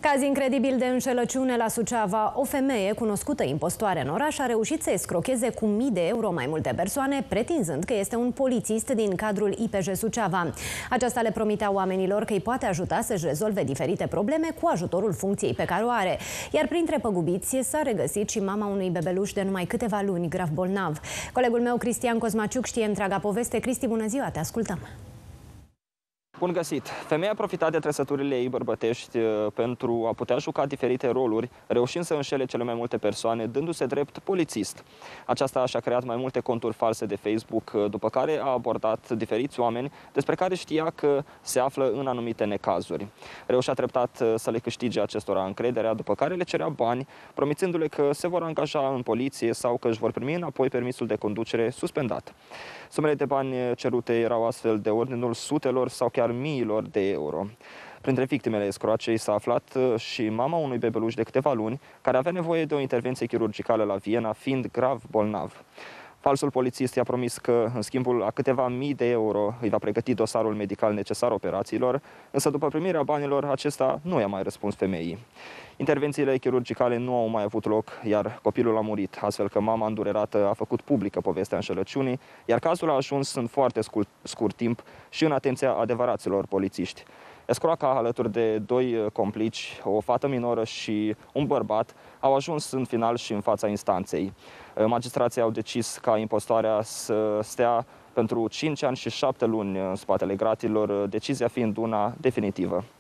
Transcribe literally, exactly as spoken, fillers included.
Caz incredibil de înșelăciune la Suceava. O femeie cunoscută impostoare în oraș a reușit să escrocheze cu mii de euro mai multe persoane, pretinzând că este un polițist din cadrul I P J Suceava. Aceasta le promitea oamenilor că îi poate ajuta să-și rezolve diferite probleme cu ajutorul funcției pe care o are. Iar printre păgubiți s-a regăsit și mama unui bebeluș de numai câteva luni, grav bolnav. Colegul meu, Cristian Cosmaciuc, știe întreaga poveste. Cristi, bună ziua, te ascultăm! Bun găsit! Femeia a profitat de trăsăturile ei bărbătești pentru a putea juca diferite roluri, reușind să înșele cele mai multe persoane, dându-se drept polițist. Aceasta și-a creat mai multe conturi false de Facebook, după care a abordat diferiți oameni despre care știa că se află în anumite necazuri. Reușea treptat să le câștige acestora încrederea, după care le cerea bani, promițându-le că se vor angaja în poliție sau că își vor primi înapoi permisul de conducere suspendat. Sumele de bani cerute erau astfel de ordinul sutelor sau chiar miilor de euro. Printre victimele escroacei s-a aflat și mama unui bebeluș de câteva luni, care avea nevoie de o intervenție chirurgicală la Viena, fiind grav bolnav. Falsul polițist i-a promis că, în schimbul a câteva mii de euro, îi va pregăti dosarul medical necesar operațiilor, însă după primirea banilor, acesta nu i-a mai răspuns femeii. Intervențiile chirurgicale nu au mai avut loc, iar copilul a murit, astfel că mama îndurerată a făcut publică povestea înșelăciunii, iar cazul a ajuns în foarte scurt, scurt timp și în atenția adevăraților polițiști. Escroaca, alături de doi complici, o fată minoră și un bărbat, au ajuns în final și în fața instanței. Magistrații au decis ca impostoarea să stea pentru cinci ani și șapte luni în spatele gratilor, decizia fiind una definitivă.